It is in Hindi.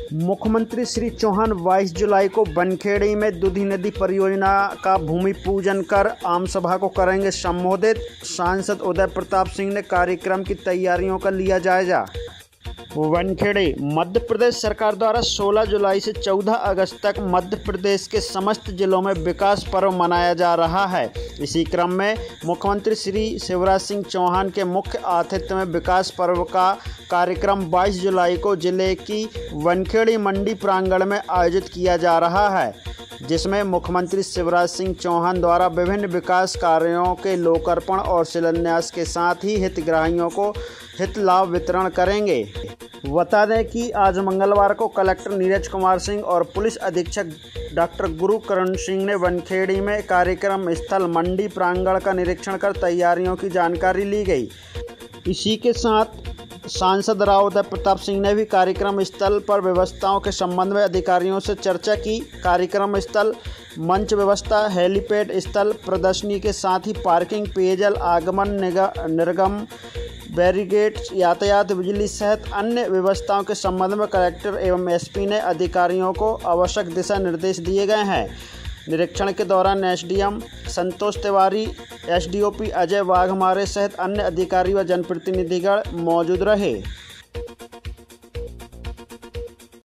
मुख्यमंत्री श्री चौहान 22 जुलाई को बनखेड़ी में दुधी नदी परियोजना का भूमि पूजन कर आम सभा को करेंगे संबोधित। सांसद उदय प्रताप सिंह ने कार्यक्रम की तैयारियों का लिया जायजा। बनखेड़ी मध्य प्रदेश सरकार द्वारा 16 जुलाई से 14 अगस्त तक मध्य प्रदेश के समस्त जिलों में विकास पर्व मनाया जा रहा है। इसी क्रम में मुख्यमंत्री श्री शिवराज सिंह चौहान के मुख्य आतिथ्य में विकास पर्व का कार्यक्रम 22 जुलाई को जिले की बनखेड़ी मंडी प्रांगण में आयोजित किया जा रहा है, जिसमें मुख्यमंत्री शिवराज सिंह चौहान द्वारा विभिन्न विकास कार्यों के लोकार्पण और शिलान्यास के साथ ही हितग्राहियों को हित लाभ वितरण करेंगे। बता दें कि आज मंगलवार को कलेक्टर नीरज कुमार सिंह और पुलिस अधीक्षक डॉक्टर गुरुकरण सिंह ने बनखेड़ी में कार्यक्रम स्थल मंडी प्रांगण का निरीक्षण कर तैयारियों की जानकारी ली गई। इसी के साथ सांसद राव उदय प्रताप सिंह ने भी कार्यक्रम स्थल पर व्यवस्थाओं के संबंध में अधिकारियों से चर्चा की। कार्यक्रम स्थल मंच व्यवस्था, हेलीपैड स्थल, प्रदर्शनी के साथ ही पार्किंग, पेयजल, आगमन निर्गम, बैरिकेड, यातायात, बिजली सहित अन्य व्यवस्थाओं के संबंध में कलेक्टर एवं एसपी ने अधिकारियों को आवश्यक दिशा निर्देश दिए गए हैं। निरीक्षण के दौरान एसडीएम संतोष तिवारी, एसडीओपी अजय वाघमारे सहित अन्य अधिकारी व जनप्रतिनिधिगण मौजूद रहे।